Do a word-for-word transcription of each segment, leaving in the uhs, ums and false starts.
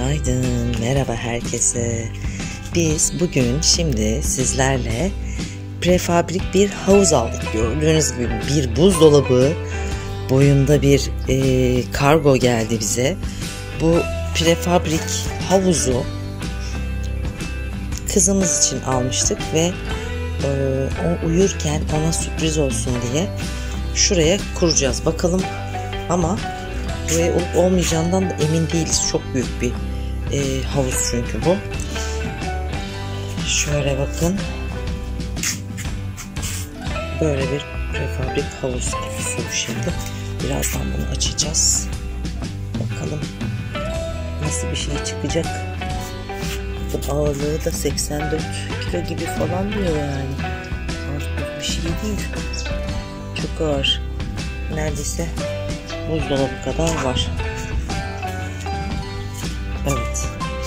Günaydın, merhaba herkese. Biz bugün şimdi sizlerle prefabrik bir havuz aldık. Gördüğünüz gibi bir buzdolabı boyunda bir e, kargo geldi bize. Bu prefabrik havuzu kızımız için almıştık ve e, o uyurken ona sürpriz olsun diye şuraya kuracağız. Bakalım ama buraya olup olmayacağından da emin değiliz. Çok büyük bir e, havuz çünkü bu. Şöyle bakın. Böyle bir prefabrik havuz kutusu şimdi. Birazdan bunu açacağız. Bakalım nasıl bir şey çıkacak. Bu ağırlığı da seksen dört kilo gibi falan diyor yani. Az bir şey değil. Çok ağır. Neredeyse buzdolabı kadar var. Evet.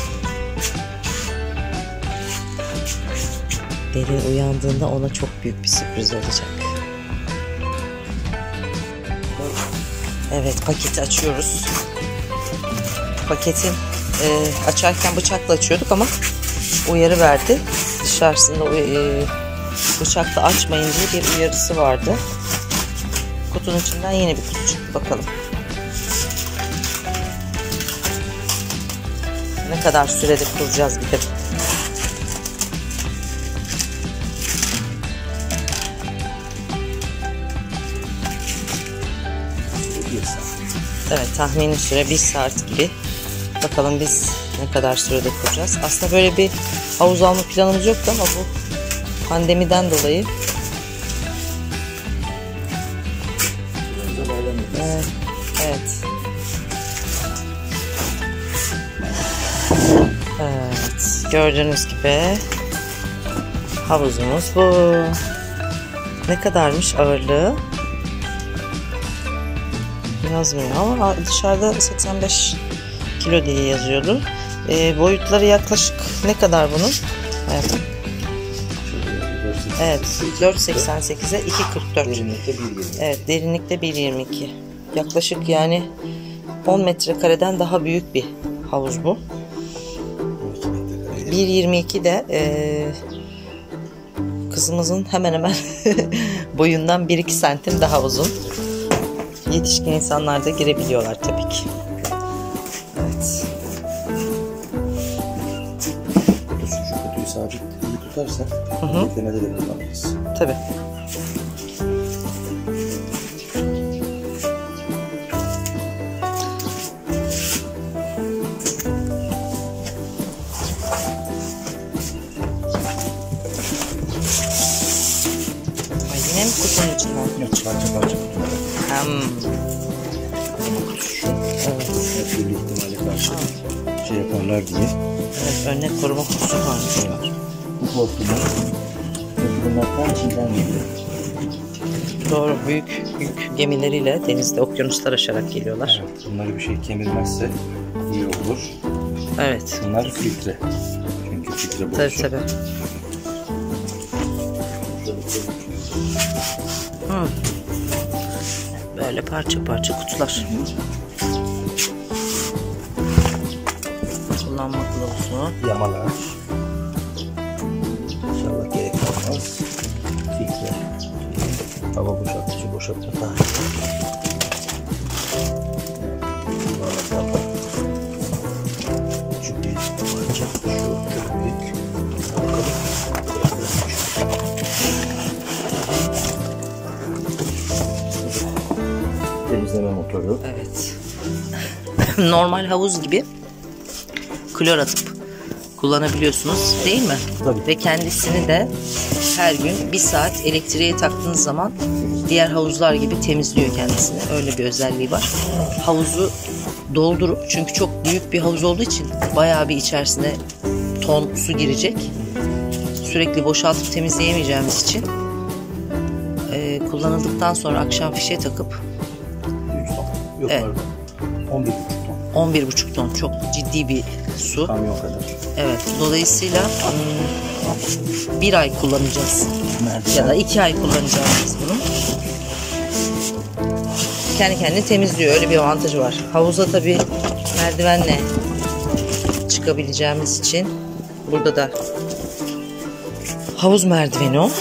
Derin uyandığında ona çok büyük bir sürpriz olacak. Evet, paketi açıyoruz. Paketin e, açarken bıçakla açıyorduk ama uyarı verdi. Dışarısında e, bıçakla açmayın diye bir uyarısı vardı. Kutunun içinden yine bir kutu çıktı. Bakalım. Ne kadar sürede kuracağız bir de. Evet, tahmini süre bir saat gibi. Bakalım biz ne kadar sürede kuracağız. Aslında böyle bir havuz alma planımız yoktu ama bu pandemiden dolayı Evet. Evet. Evet. Gördüğünüz gibi havuzumuz bu. Ne kadarmış ağırlığı? Yazmıyor ama dışarıda seksen beş kilo diye yazıyordu. E, boyutları yaklaşık ne kadar bunun? Evet. Evet, dört seksen sekize iki kırk dört. Evet, derinlikte bir yirmi iki. Yaklaşık yani on metrekareden daha büyük bir havuz bu. bir yirmi iki de e, kızımızın hemen hemen boyundan bir iki santim daha uzun. Yetişkin insanlar da girebiliyorlar tabii ki. Evet. Şu kutuyu sabit iyi tutarsak beklemede de kullanırız. Tabii. Ay, yine mi kutunun içinden? Yok, parça parça kutular. Hmm. Evet. Hep bir ihtimali karşı şey yaparlar diye. Evet, önüne koruma kutusu varmış. Bu korktular. Bunlardan içinden geliyor. Doğru, büyük büyük gemileriyle denizde okyanuslar aşarak geliyorlar. Evet, bunları bir şey kemirmezse iyi olur. Evet. Bunlar filtre. Çünkü filtre boşu. Tabii tabii. Hmm. Böyle parça parça kutular. Kullanma kılavuzu. Yamalar. İnşallah gerek kalmaz. Filtre. Hava boşaltıcı boşaltma tarihi. Şu bir parça. Şu çok büyük. Bakalım. Temizleme motoru. Evet. Normal havuz gibi klor atıp kullanabiliyorsunuz, değil mi? Tabii. Ve kendisini de her gün bir saat elektriğe taktığınız zaman diğer havuzlar gibi temizliyor kendisini. Öyle bir özelliği var. Havuzu doldurup, çünkü çok büyük bir havuz olduğu için bayağı bir içerisine ton su girecek. Sürekli boşaltıp temizleyemeyeceğimiz için e, kullanıldıktan sonra akşam fişe takıp Yok, evet. on bir buçuk ton. on bir buçuk ton çok ciddi bir su. Kamyon kadar. Evet. Dolayısıyla bir ay kullanacağız. Merdiven. Ya da iki ay kullanacağız biz bunu. Kendi kendine temizliyor. Öyle bir avantajı var. Havuza tabii merdivenle çıkabileceğimiz için burada da havuz merdiveni o.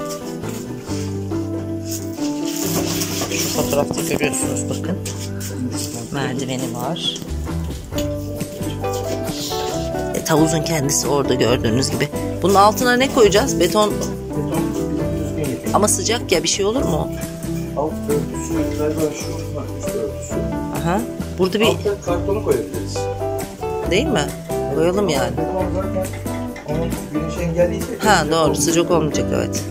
Şu fotoğrafta görüyorsunuz bakın. Merdiveni var. Evet, havuzun kendisi orada gördüğünüz gibi. Bunun altına ne koyacağız? Beton. Ama sıcak ya, bir şey olur mu? Alt örtüsü galiba şu var, üst örtüsü. Aha. Burada bir altta kartonu koyabiliriz. değil mi? Koyalım yani. Beton zaten onun güneş engelleyecek. Ha doğru, sıcak olmayacak evet.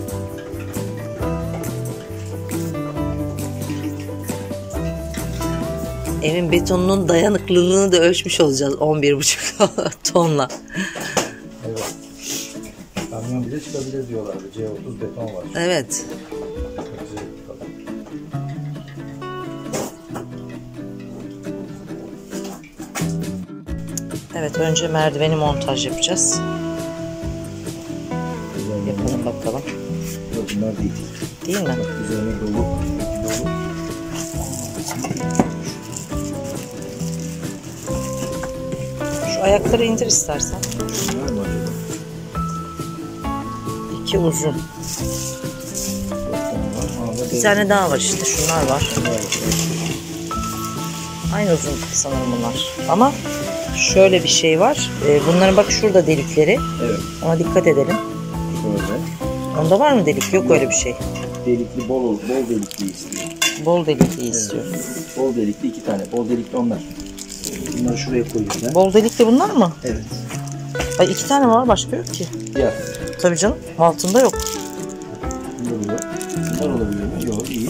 Evin betonunun dayanıklılığını da ölçmüş olacağız on bir buçuk tonla. Evet. Kamyon bile çıkabilir diyorlardı. C otuz beton var. Evet. Evet, önce merdiveni montaj yapacağız. Yapalım bakalım. Yok, bunlar değil. Değil mi? Bak, üzerine dolu. Dolu. Şu ayakları indir istersen. Bunlar mı acaba? İki uzun. Bir tane daha var işte, şunlar var. Aynı uzunlukta sanırım bunlar. Ama şöyle bir şey var. Bunların bak şurada delikleri. Evet. Ama dikkat edelim. Şöyle. Onda var mı delik? Yok öyle bir şey. Delikli, bol bol delikli istiyor. Bol delikli istiyor. Evet. Bol delikli iki tane. Bol delikli onlar. Bunları şuraya koyuyoruz. Bol delikli bunlar mı? Evet. Ay iki tane var, başka yok ki. Ya. Tabii canım, altında yok. Bunlar, bunlar olabilir mi? Yok, iyi.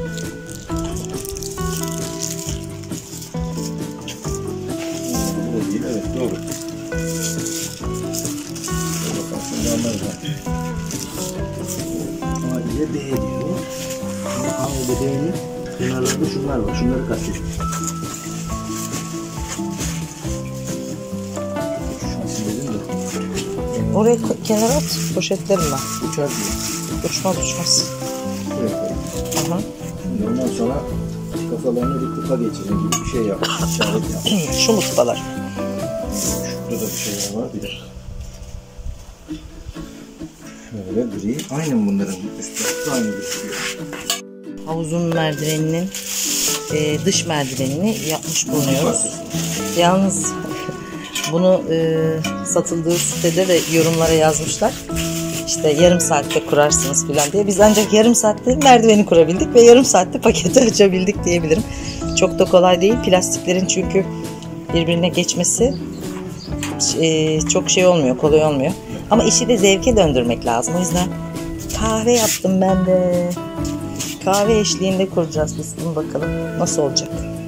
Bu değil, evet doğru. Şöyle bakalım, şimdi anlarız ha. A ile B diyor. A ile B'nin kenarlarında şunlar var. Şunları kastettim. Oraya kenara at, poşetlerim ben. Uçar diyor. Uçmaz uçmaz. Buraya koyalım. Aha. Şimdi ondan sonra kafalarını bir kupa geçirme gibi bir şey yapmış. İşaret yapmış. Şu mutfalar. Şurada da bir şeyler var. Bir de. Şöyle gri. Aynı mı bunların üstü? Aynı gözüküyor. Havuzun merdiveninin e, dış merdivenini yapmış bulunuyoruz. Yalnız bunu e, satıldığı sitede de yorumlara yazmışlar. İşte yarım saatte kurarsınız falan diye. Biz ancak yarım saatte merdiveni kurabildik ve yarım saatte paketi açabildik diyebilirim. Çok da kolay değil. Plastiklerin çünkü birbirine geçmesi e, çok şey olmuyor, kolay olmuyor. Ama işi de zevke döndürmek lazım. O yüzden kahve yaptım ben de. Kahve eşliğinde kuracağız biz bunu, bakalım nasıl olacak.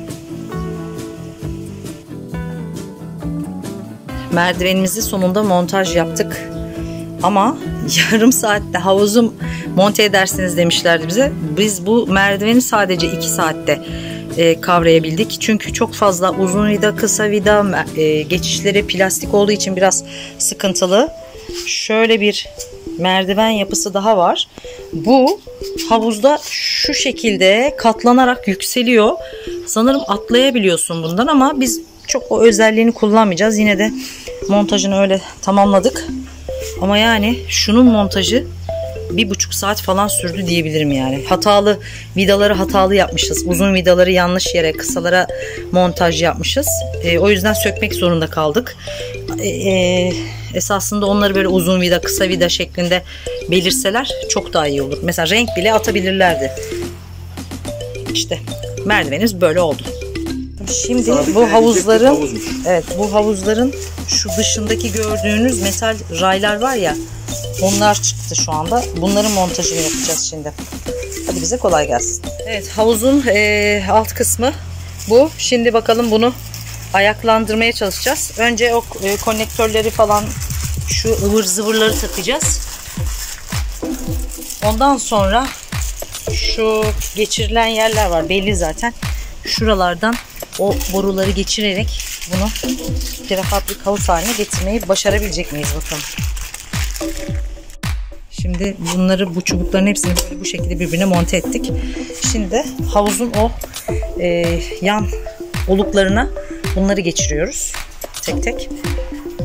Merdivenimizi sonunda montaj yaptık. Ama yarım saatte havuzu monte edersiniz demişlerdi bize. Biz bu merdiveni sadece iki saatte e, kavrayabildik. Çünkü çok fazla uzun vida, kısa vida, e, geçişleri plastik olduğu için biraz sıkıntılı. Şöyle bir merdiven yapısı daha var. Bu havuzda şu şekilde katlanarak yükseliyor. Sanırım atlayabiliyorsun bundan ama biz çok o özelliğini kullanmayacağız. Yine de montajını öyle tamamladık. Ama yani şunun montajı bir buçuk saat falan sürdü diyebilirim yani. Hatalı vidaları hatalı yapmışız. Uzun vidaları yanlış yere, kısalara montaj yapmışız. E, o yüzden sökmek zorunda kaldık. E, e, esasında onları böyle uzun vida, kısa vida şeklinde belirseler çok daha iyi olur. Mesela renk bile atabilirlerdi. İşte merdivenimiz böyle oldu. Şimdi bu havuzların, evet bu havuzların şu dışındaki gördüğünüz metal raylar var ya, onlar çıktı şu anda. Bunların montajını yapacağız şimdi. Hadi bize kolay gelsin. Evet, havuzun e, alt kısmı bu. Şimdi bakalım bunu ayaklandırmaya çalışacağız. Önce o e, konnektörleri falan, şu ıvır zıvırları takacağız. Ondan sonra şu geçirilen yerler var belli zaten. Şuralardan o boruları geçirerek bunu prefabrik havuz haline getirmeyi başarabilecek miyiz bakalım. Şimdi bunları, bu çubukların hepsini böyle bu şekilde birbirine monte ettik. Şimdi havuzun o e, yan oluklarına bunları geçiriyoruz tek tek.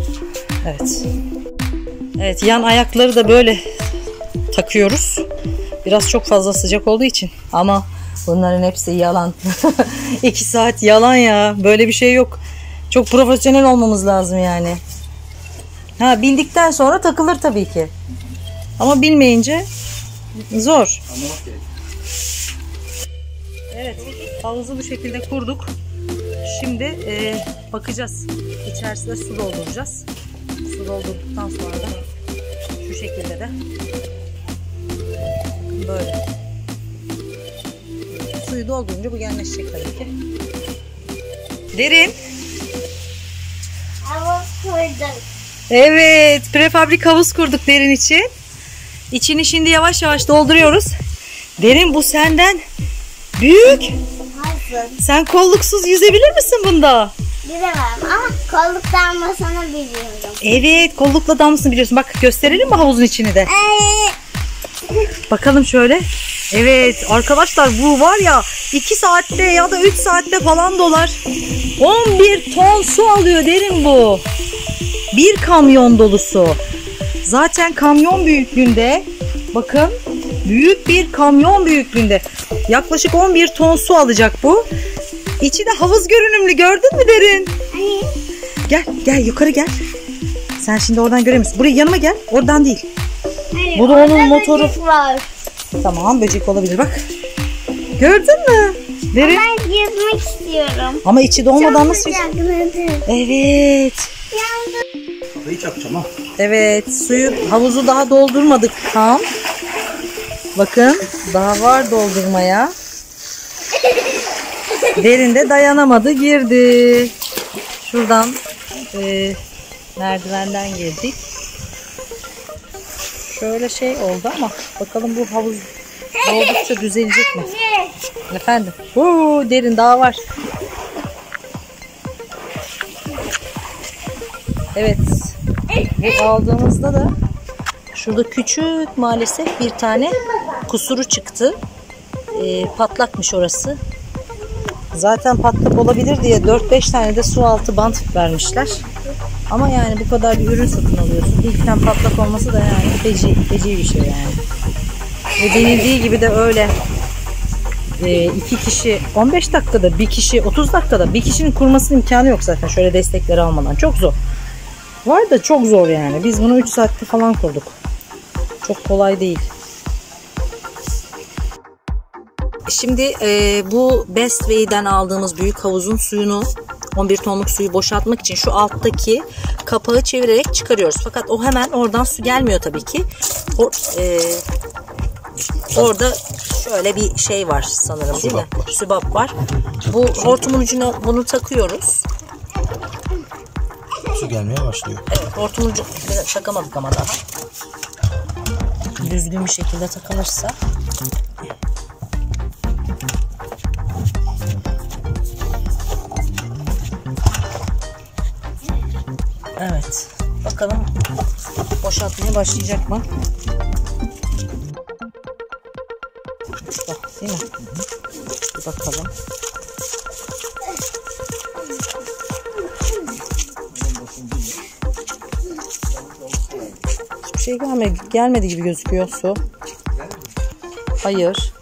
Evet. Evet, yan ayakları da böyle takıyoruz. Biraz çok fazla sıcak olduğu için. Ama bunların hepsi yalan. İki saat yalan ya. Böyle bir şey yok. Çok profesyonel olmamız lazım yani. Ha, bildikten sonra takılır tabii ki. Ama bilmeyince zor. Evet, havuzu bu şekilde kurduk. Şimdi e, bakacağız. İçerisine su dolduracağız. Su doldurduktan sonra da şu şekilde de böyle. Suyu doldurunca bu genleşecek tabii ki. Derin. Havuz kurdum. Evet, prefabrik havuz kurduk Derin için. İçini şimdi yavaş yavaş dolduruyoruz. Derin, bu senden büyük. Hazır. Sen kolluksuz yüzebilir misin bunda? Bilemem ama kolluk damlasını biliyorum. Evet, kollukla damlasını biliyorsun. Bak, gösterelim mi havuzun içini de? Ee, Bakalım şöyle. Evet arkadaşlar, bu var ya iki saatte ya da üç saatte falan dolar. on bir ton su alıyor Derin bu. Bir kamyon dolusu. Zaten kamyon büyüklüğünde. Bakın, büyük bir kamyon büyüklüğünde. Yaklaşık on bir ton su alacak bu. İçi de havuz görünümlü, gördün mü Derin? Hani? Gel gel yukarı gel. Sen şimdi oradan göremiyorsun. Buraya yanıma gel. Oradan değil. Hayır, Bu da onun orada motoru. böcek var. Tamam, böcek olabilir bak. Gördün mü? Derin. Ben yüzmek istiyorum. Ama içi dolmadan nasıl? sıcakladı. Evet. Yandım. Kafayı çakacağım ha. Evet, suyu, havuzu daha doldurmadık tam. Bakın, daha var doldurmaya. Derin de dayanamadı, girdi. Şuradan e, merdivenden girdik. Şöyle şey oldu ama bakalım bu havuz oldukça düzelecek mi? Efendim? Oo, Derin daha var. Evet. Bu aldığımızda da şurada küçük maalesef bir tane kusuru çıktı. E, patlakmış orası. Zaten patlak olabilir diye dört beş tane de su altı bant vermişler. Ama yani bu kadar bir ürün satın alıyorsun. İlkten patlak olması da yani feci, feci bir şey yani. Ve denildiği gibi de öyle. E, iki kişi on beş dakikada, bir kişi otuz dakikada, bir kişinin kurmasının imkanı yok zaten şöyle destekleri almadan. Çok zor. Var da çok zor yani. Biz bunu üç saatte falan kurduk. Çok kolay değil. Şimdi e, bu Best Way'den aldığımız büyük havuzun suyunu, on bir tonluk suyu boşaltmak için şu alttaki kapağı çevirerek çıkarıyoruz. Fakat o hemen oradan su gelmiyor tabii ki. O, e, orada şöyle bir şey var sanırım, değil mi? Sübap var. Bu hortumun ucuna bunu takıyoruz. Su gelmeye başlıyor. Evet, hortumun ucuna takamadık ama daha. Düzgün bir şekilde takılırsa. Evet. Bakalım boşaltmaya başlayacak mı? Bak, değil mi? Bir bakalım. Hiçbir şey gelmedi, gelmedi gibi gözüküyor su. Hayır.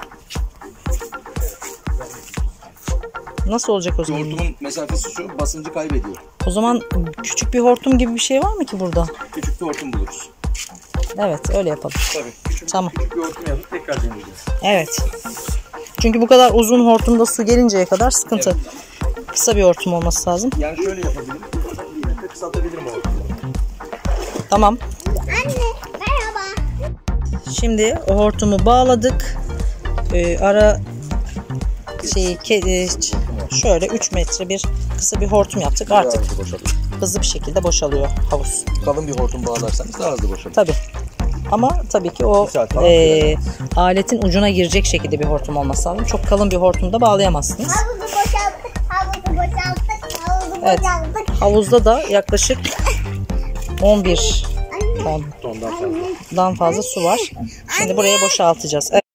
Nasıl olacak o zaman? Hortumun mesafesi şu, basıncı kaybediyor. O zaman küçük bir hortum gibi bir şey var mı ki burada? Küçük bir hortum buluruz. Evet, öyle yapalım. Tabii. Küçük, Tamam. küçük bir hortum yapıp tekrar deneyeceğiz. Evet. Çünkü bu kadar uzun hortumda su gelinceye kadar sıkıntı. Evet. Kısa bir hortum olması lazım. Yani şöyle yapabilirim. Yine de kısaltabilirim o hortumu. Tamam. Anne merhaba. Şimdi o hortumu bağladık. Ee, ara şeyi ke- şöyle üç metre bir kısa bir hortum yaptık. Artık hızlı bir şekilde boşalıyor havuz. Kalın bir hortum bağlarsanız daha hızlı boşalır. Tabii. Ama tabii ki o e, aletin ucuna girecek şekilde bir hortum olması lazım. Çok kalın bir hortumda bağlayamazsınız. Havuzu boşalttık, havuzu boşalttık, havuzu Evet. boşalttık. Havuzda da yaklaşık on bir Tondan fazla. tondan fazla su var. Şimdi buraya boşaltacağız. Evet.